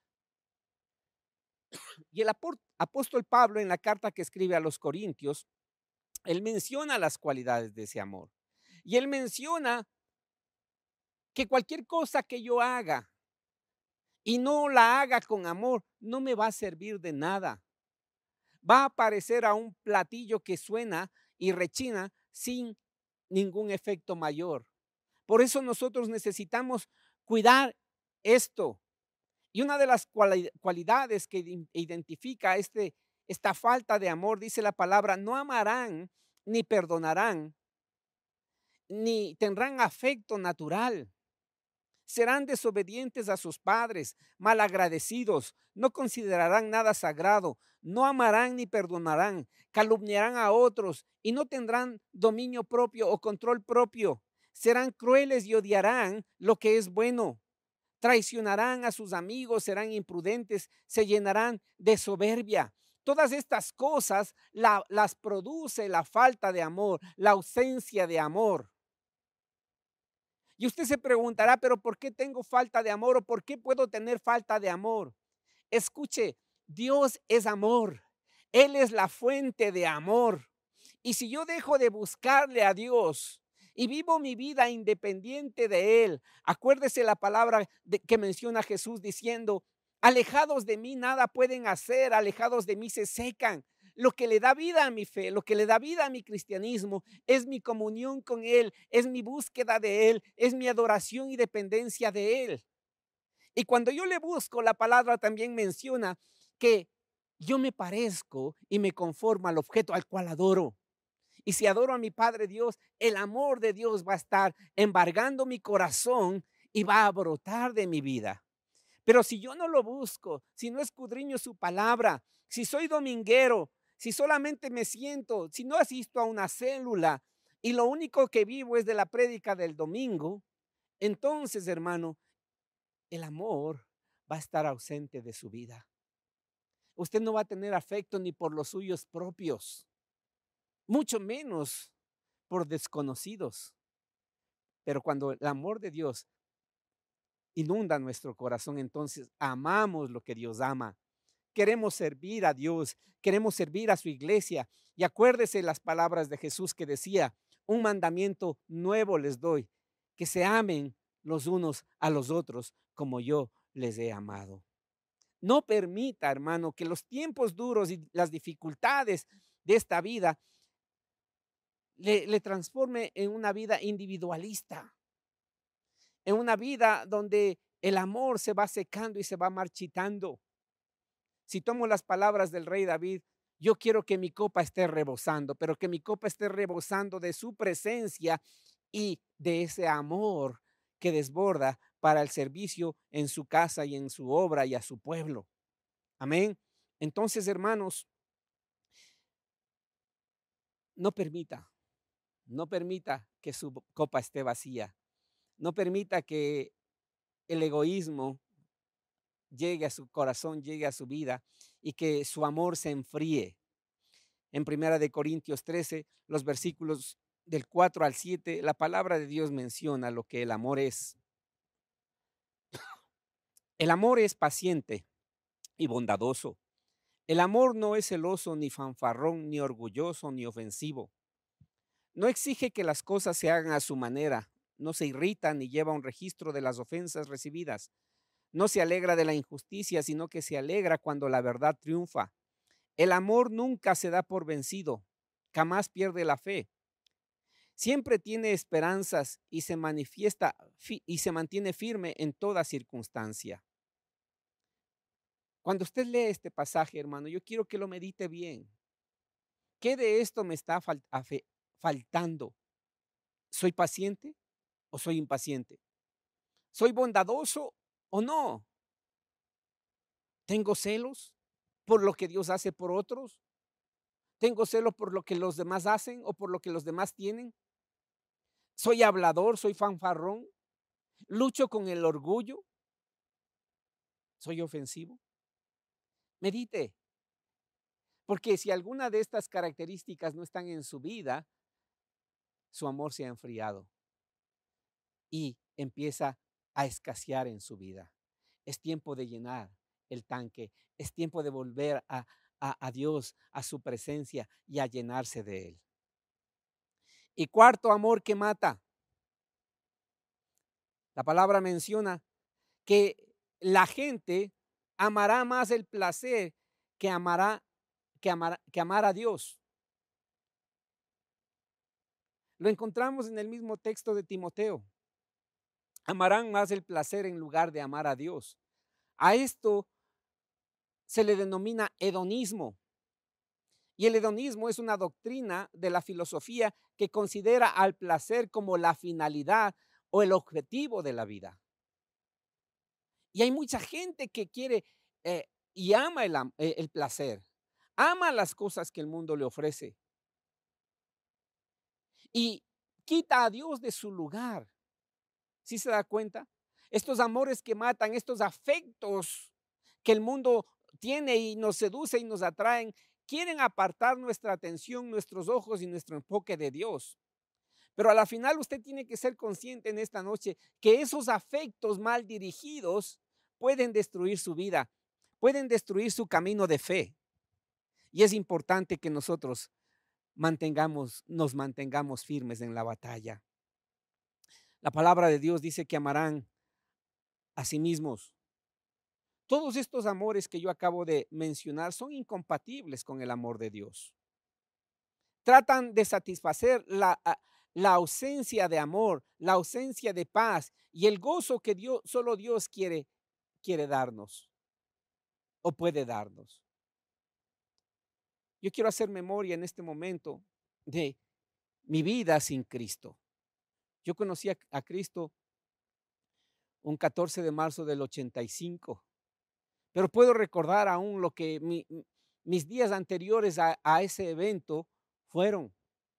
Y el apóstol Pablo, en la carta que escribe a los Corintios, él menciona las cualidades de ese amor. Y él menciona que cualquier cosa que yo haga y no la haga con amor, no me va a servir de nada. Va a parecer a un platillo que suena y rechina sin ningún efecto mayor. Por eso nosotros necesitamos cuidar esto. Y una de las cualidades que identifica este, esta falta de amor, dice la palabra, no amarán ni perdonarán, ni tendrán afecto natural. Serán desobedientes a sus padres, malagradecidos, no considerarán nada sagrado, no amarán ni perdonarán, calumniarán a otros y no tendrán dominio propio o control propio. Serán crueles y odiarán lo que es bueno. Traicionarán a sus amigos, serán imprudentes, se llenarán de soberbia. Todas estas cosas la, las produce la falta de amor, la ausencia de amor. Y usted se preguntará, pero ¿por qué tengo falta de amor o por qué puedo tener falta de amor? Escuche, Dios es amor. Él es la fuente de amor. Y si yo dejo de buscarle a Dios y vivo mi vida independiente de Él, acuérdese la palabra de, que menciona Jesús diciendo, alejados de mí nada pueden hacer, alejados de mí se secan. Lo que le da vida a mi fe, lo que le da vida a mi cristianismo es mi comunión con Él, es mi búsqueda de Él, es mi adoración y dependencia de Él. Y cuando yo le busco, la palabra también menciona que yo me parezco y me conformo al objeto al cual adoro. Y si adoro a mi Padre Dios, el amor de Dios va a estar embargando mi corazón y va a brotar de mi vida. Pero si yo no lo busco, si no escudriño su palabra, si soy dominguero, si solamente me siento, si no asisto a una célula y lo único que vivo es de la prédica del domingo, entonces, hermano, el amor va a estar ausente de su vida. Usted no va a tener afecto ni por los suyos propios, mucho menos por desconocidos. Pero cuando el amor de Dios inunda nuestro corazón, entonces amamos lo que Dios ama. Queremos servir a Dios, queremos servir a su iglesia. Y acuérdese las palabras de Jesús que decía, un mandamiento nuevo les doy, que se amen los unos a los otros como yo les he amado. No permita, hermano, que los tiempos duros y las dificultades de esta vida le, le transforme en una vida individualista, en una vida donde el amor se va secando y se va marchitando. Si tomo las palabras del rey David, yo quiero que mi copa esté rebosando, pero que mi copa esté rebosando de su presencia y de ese amor que desborda para el servicio en su casa y en su obra y a su pueblo. Amén. Entonces, hermanos, no permita, no permita que su copa esté vacía. No permita que el egoísmo llegue a su corazón, llegue a su vida y que su amor se enfríe. En Primera de Corintios trece, los versículos del cuatro al siete, la palabra de Dios menciona lo que el amor es. El amor es paciente y bondadoso. El amor no es celoso, ni fanfarrón, ni orgulloso, ni ofensivo. No exige que las cosas se hagan a su manera, no se irrita ni lleva un registro de las ofensas recibidas. No se alegra de la injusticia, sino que se alegra cuando la verdad triunfa. El amor nunca se da por vencido, jamás pierde la fe. Siempre tiene esperanzas y se manifiesta y se mantiene firme en toda circunstancia. Cuando usted lee este pasaje, hermano, yo quiero que lo medite bien. ¿Qué de esto me está fal- afe- faltando? ¿Soy paciente o soy impaciente? ¿Soy bondadoso o no? ¿Tengo celos por lo que Dios hace por otros? ¿Tengo celos por lo que los demás hacen o por lo que los demás tienen? ¿Soy hablador? ¿Soy fanfarrón? ¿Lucho con el orgullo? ¿Soy ofensivo? Medite, porque si alguna de estas características no están en su vida, su amor se ha enfriado y empieza a escasear en su vida. Es tiempo de llenar el tanque, es tiempo de volver a, a, a Dios, a su presencia y a llenarse de Él. Y cuarto, amor que mata. La palabra menciona que la gente amará más el placer que amará que amar, que amar a Dios. Lo encontramos en el mismo texto de Timoteo. Amarán más el placer en lugar de amar a Dios. A esto se le denomina hedonismo. Y el hedonismo es una doctrina de la filosofía que considera al placer como la finalidad o el objetivo de la vida. Y hay mucha gente que quiere eh, y ama el, am- eh, el placer, ama las cosas que el mundo le ofrece y quita a Dios de su lugar. ¿Sí se da cuenta? Estos amores que matan, estos afectos que el mundo tiene y nos seduce y nos atraen, quieren apartar nuestra atención, nuestros ojos y nuestro enfoque de Dios. Pero a la final usted tiene que ser consciente en esta noche que esos afectos mal dirigidos pueden destruir su vida, pueden destruir su camino de fe. Y es importante que nosotros mantengamos, nos mantengamos firmes en la batalla. La palabra de Dios dice que amarán a sí mismos. Todos estos amores que yo acabo de mencionar son incompatibles con el amor de Dios. Tratan de satisfacer la, la ausencia de amor, la ausencia de paz y el gozo que Dios, solo Dios quiere, quiere darnos o puede darnos. Yo quiero hacer memoria en este momento de mi vida sin Cristo. Yo conocí a, a Cristo un catorce de marzo del ochenta y cinco, pero puedo recordar aún lo que mi, mis días anteriores a, a ese evento fueron.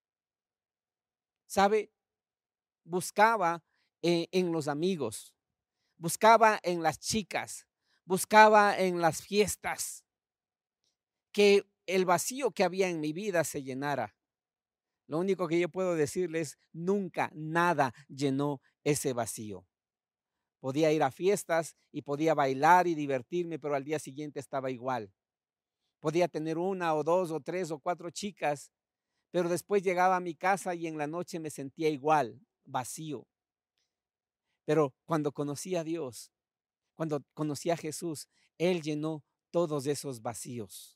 ¿Sabe? Buscaba eh, en los amigos, buscaba en las chicas, buscaba en las fiestas, que el vacío que había en mi vida se llenara. Lo único que yo puedo decirles, nunca nada llenó ese vacío. Podía ir a fiestas y podía bailar y divertirme, pero al día siguiente estaba igual. Podía tener una o dos o tres o cuatro chicas, pero después llegaba a mi casa y en la noche me sentía igual, vacío. Pero cuando conocí a Dios, cuando conocí a Jesús, Él llenó todos esos vacíos.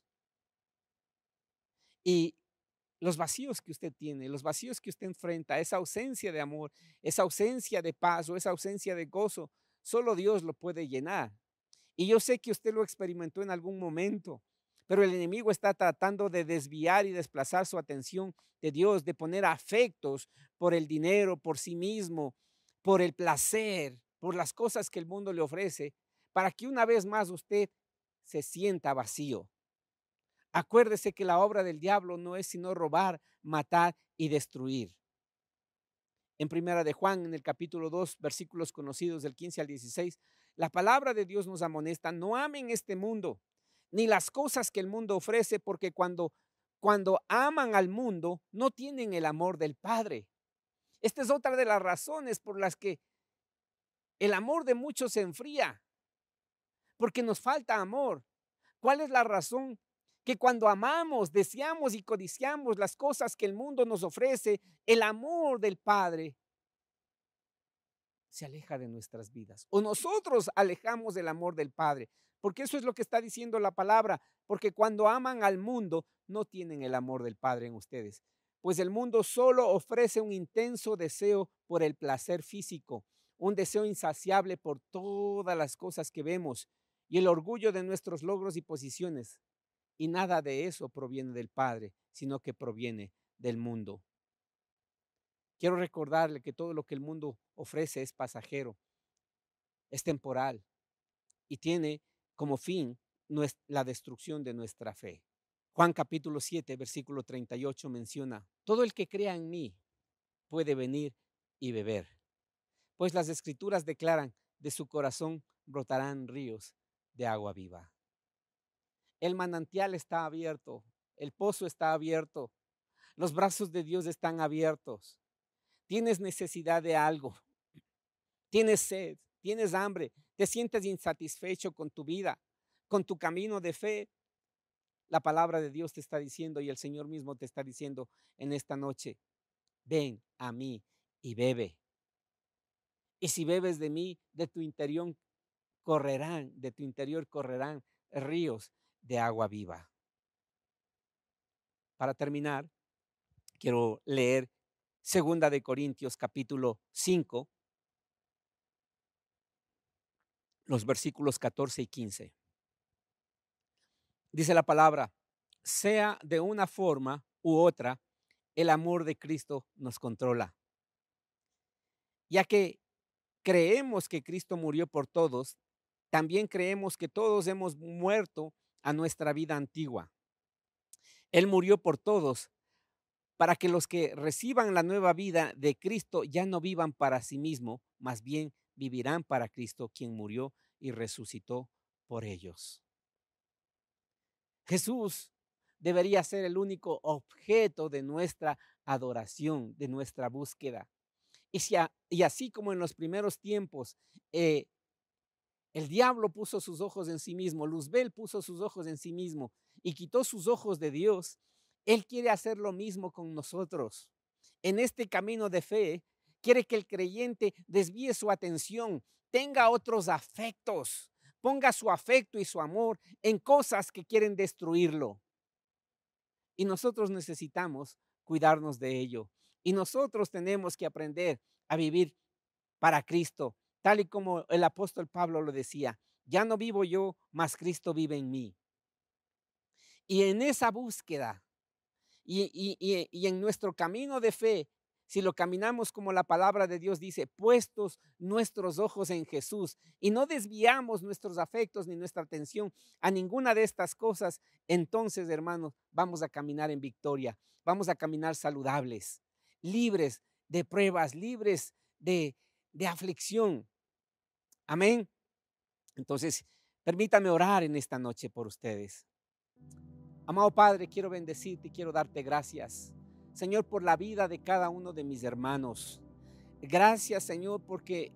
Y los vacíos que usted tiene, los vacíos que usted enfrenta, esa ausencia de amor, esa ausencia de paz o esa ausencia de gozo, solo Dios lo puede llenar. Y yo sé que usted lo experimentó en algún momento, pero el enemigo está tratando de desviar y desplazar su atención de Dios, de poner afectos por el dinero, por sí mismo, por el placer, por las cosas que el mundo le ofrece, para que una vez más usted se sienta vacío. Acuérdese que la obra del diablo no es sino robar, matar y destruir. En Primera de Juan, en el capítulo dos, versículos conocidos del quince al dieciséis, la palabra de Dios nos amonesta: no amen este mundo, ni las cosas que el mundo ofrece, porque cuando, cuando aman al mundo, no tienen el amor del Padre. Esta es otra de las razones por las que el amor de muchos se enfría, porque nos falta amor. ¿Cuál es la razón? Que cuando amamos, deseamos y codiciamos las cosas que el mundo nos ofrece, el amor del Padre se aleja de nuestras vidas. O nosotros alejamos del amor del Padre. Porque eso es lo que está diciendo la palabra. Porque cuando aman al mundo, no tienen el amor del Padre en ustedes. Pues el mundo solo ofrece un intenso deseo por el placer físico, un deseo insaciable por todas las cosas que vemos y el orgullo de nuestros logros y posiciones. Y nada de eso proviene del Padre, sino que proviene del mundo. Quiero recordarle que todo lo que el mundo ofrece es pasajero, es temporal y tiene como fin la destrucción de nuestra fe. Juan capítulo siete, versículo treinta y ocho menciona: todo el que crea en mí puede venir y beber, pues las escrituras declaran: de su corazón brotarán ríos de agua viva. El manantial está abierto, el pozo está abierto, los brazos de Dios están abiertos. Tienes necesidad de algo, tienes sed, tienes hambre, te sientes insatisfecho con tu vida, con tu camino de fe. La palabra de Dios te está diciendo, y el Señor mismo te está diciendo en esta noche: ven a mí y bebe. Y si bebes de mí, de tu interior correrán, de tu interior correrán ríos de agua viva. Para terminar, quiero leer Segunda de Corintios capítulo cinco, los versículos catorce y quince. Dice la palabra: sea de una forma u otra, el amor de Cristo nos controla. Ya que creemos que Cristo murió por todos, también creemos que todos hemos muerto a nuestra vida antigua. Él murió por todos para que los que reciban la nueva vida de Cristo ya no vivan para sí mismos, más bien vivirán para Cristo, quien murió y resucitó por ellos. Jesús debería ser el único objeto de nuestra adoración, de nuestra búsqueda. Y, si a, y así como en los primeros tiempos, eh, el diablo puso sus ojos en sí mismo, Luzbel puso sus ojos en sí mismo y quitó sus ojos de Dios. Él quiere hacer lo mismo con nosotros. En este camino de fe, quiere que el creyente desvíe su atención, tenga otros afectos, ponga su afecto y su amor en cosas que quieren destruirlo. Y nosotros necesitamos cuidarnos de ello. Y nosotros tenemos que aprender a vivir para Cristo, tal y como el apóstol Pablo lo decía: ya no vivo yo, mas Cristo vive en mí. Y en esa búsqueda y, y, y, y en nuestro camino de fe, si lo caminamos como la palabra de Dios dice, puestos nuestros ojos en Jesús y no desviamos nuestros afectos ni nuestra atención a ninguna de estas cosas, entonces, hermanos, vamos a caminar en victoria, vamos a caminar saludables, libres de pruebas, libres de, de aflicción. Amén. Entonces, permítame orar en esta noche por ustedes. Amado Padre, quiero bendecirte y quiero darte gracias, Señor, por la vida de cada uno de mis hermanos. Gracias, Señor, porque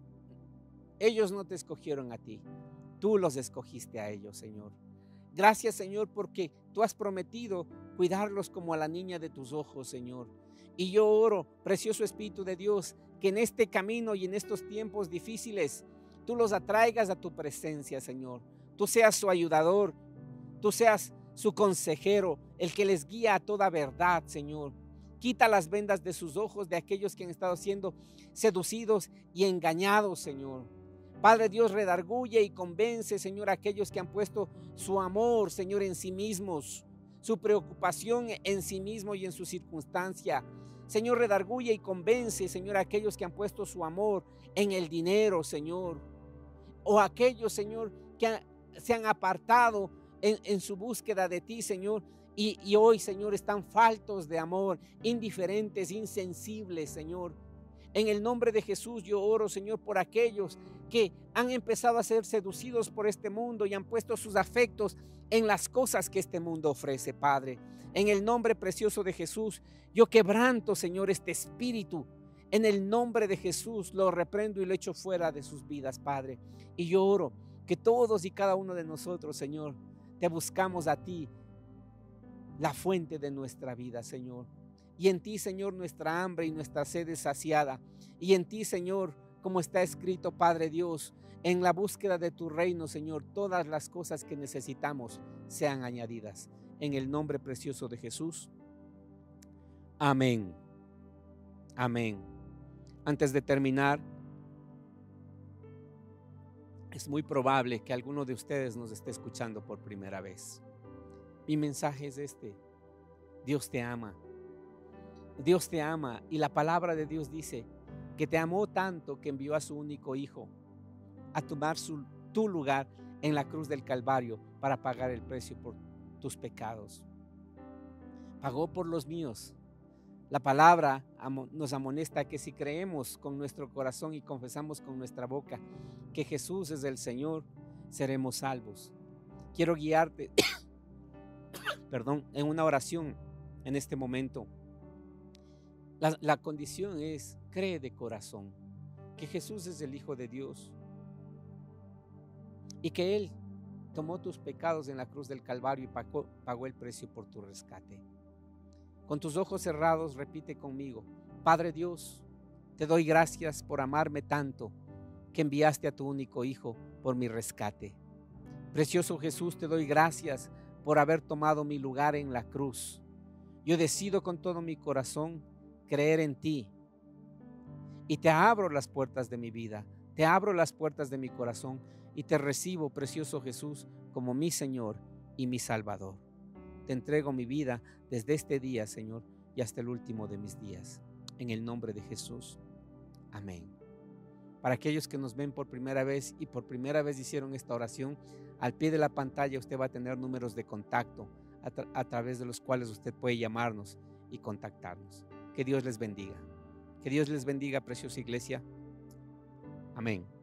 ellos no te escogieron a ti, tú los escogiste a ellos, Señor. Gracias, Señor, porque tú has prometido cuidarlos como a la niña de tus ojos, Señor. Y yo oro, precioso Espíritu de Dios, que en este camino y en estos tiempos difíciles, tú los atraigas a tu presencia, Señor. Tú seas su ayudador, tú seas su consejero, el que les guía a toda verdad, Señor. Quita las vendas de sus ojos de aquellos que han estado siendo seducidos y engañados, Señor. Padre Dios, redarguye y convence, Señor, a aquellos que han puesto su amor, Señor, en sí mismos, su preocupación en sí mismo y en su circunstancia. Señor, redarguye y convence, Señor, a aquellos que han puesto su amor en el dinero, Señor. O aquellos, Señor, que han, se han apartado En, en su búsqueda de ti, Señor, y, y hoy, Señor, están faltos de amor, indiferentes, insensibles, Señor. En el nombre de Jesús yo oro, Señor, por aquellos que han empezado a ser seducidos por este mundo y han puesto sus afectos en las cosas que este mundo ofrece, Padre. En el nombre precioso de Jesús, yo quebranto, Señor, este espíritu. En el nombre de Jesús lo reprendo y lo echo fuera de sus vidas, Padre. Y yo oro que todos y cada uno de nosotros, Señor, te buscamos a ti, la fuente de nuestra vida, Señor. Y en ti, Señor, nuestra hambre y nuestra sed es saciada. Y en ti, Señor, como está escrito, Padre Dios, en la búsqueda de tu reino, Señor, todas las cosas que necesitamos sean añadidas. En el nombre precioso de Jesús. Amén. Amén. Antes de terminar, es muy probable que alguno de ustedes nos esté escuchando por primera vez. Mi mensaje es este: Dios te ama. Dios te ama y la palabra de Dios dice que te amó tanto que envió a su único hijo a tomar su, tu lugar en la cruz del Calvario para pagar el precio por tus pecados. Pagó por los míos. La palabra nos amonesta que si creemos con nuestro corazón y confesamos con nuestra boca que Jesús es el Señor, seremos salvos. Quiero guiarte, perdón, en una oración en este momento. La, la condición es: cree de corazón que Jesús es el Hijo de Dios y que Él tomó tus pecados en la cruz del Calvario y pagó, pagó el precio por tu rescate. Con tus ojos cerrados, repite conmigo: Padre Dios, te doy gracias por amarme tanto que enviaste a tu único Hijo por mi rescate. Precioso Jesús, te doy gracias por haber tomado mi lugar en la cruz. Yo decido con todo mi corazón creer en ti y te abro las puertas de mi vida, te abro las puertas de mi corazón y te recibo, precioso Jesús, como mi Señor y mi Salvador. te entrego mi vida desde este día, Señor, y hasta el último de mis días. En el nombre de Jesús. Amén. Para aquellos que nos ven por primera vez y por primera vez hicieron esta oración, al pie de la pantalla usted va a tener números de contacto a, tra- a través de los cuales usted puede llamarnos y contactarnos. Que Dios les bendiga. Que Dios les bendiga, preciosa iglesia. Amén.